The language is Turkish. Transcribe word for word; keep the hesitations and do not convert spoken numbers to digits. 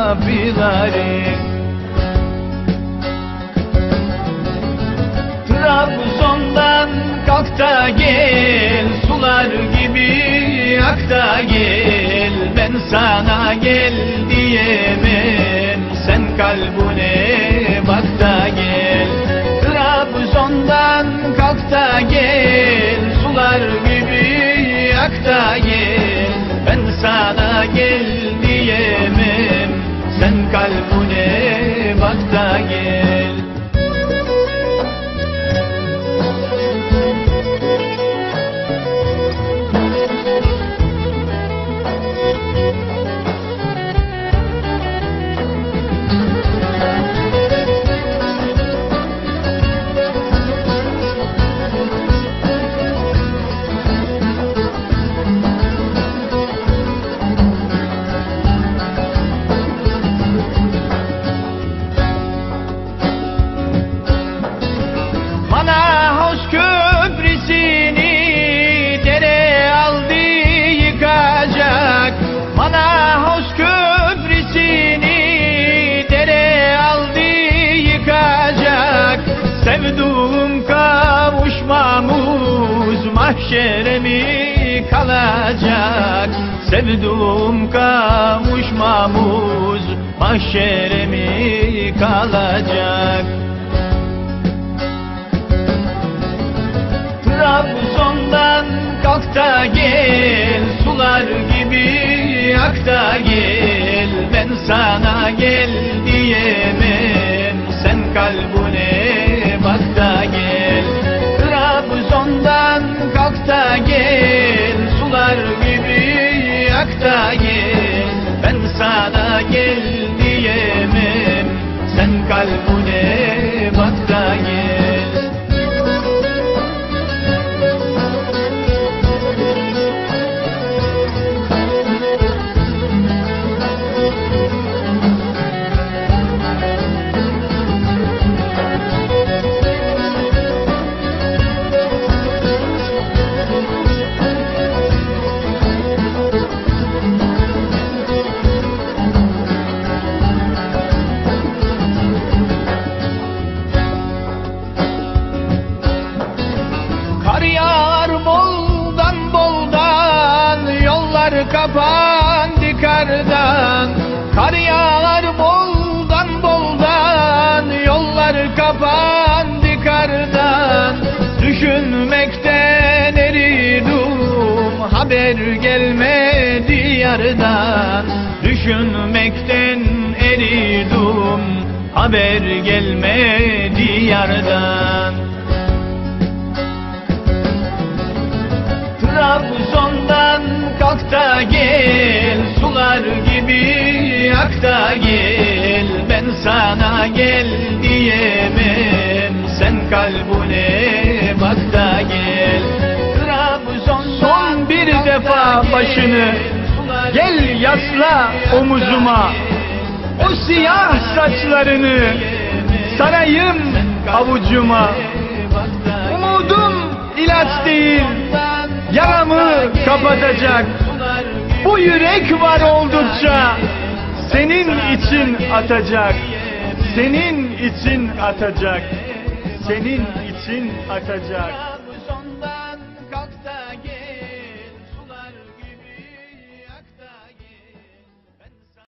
kapıları. Trabzon'dan kalk da gel, sular gibi ak da gel. Ben sana gel diyemem, sen kalbine bak da gel. Trabzon'dan kalk da gel, sular gibi ak da gel. Ben sana gel diyemem, sen kalbine bak da gel. Manahoş köprüsünü dere aldı yıkacak. Manahoş köprüsünü dere aldı yıkacak. Sevduğum kavuşmamız mahşere mi kalacak? Sevduğum kavuşmamız mahşere mi kalacak? Trabzon'dan kalk da gel, sular gibi ak da gel. Ben sana gel diyemem, sen kalbine bak da gel. Trabzon'dan kalk da gel, sular gibi ak da gel. Ben sana gel diyemem, sen kalbine bak da gel. Kar yağar boldan boldan, yollar kapandı kardan. Kar yağar boldan boldan, yollar kapandı kardan. Düşünmekten eridim, haber gelmedi yardan. Düşünmekten eridim, haber gelmedi yardan. Trabzon'dan kalk da gel, sular gibi ak da gel. Ben sana gel diyemem, sen kalbine bak da gel. Trabzon'dan son bir defa başını gel yasla omuzuma. O siyah saçlarını sarayım avucuma. Umudum ilaç değil, yaramı kapatacak. Bu yürek var oldukça senin için atacak. Senin için atacak. Senin için atacak.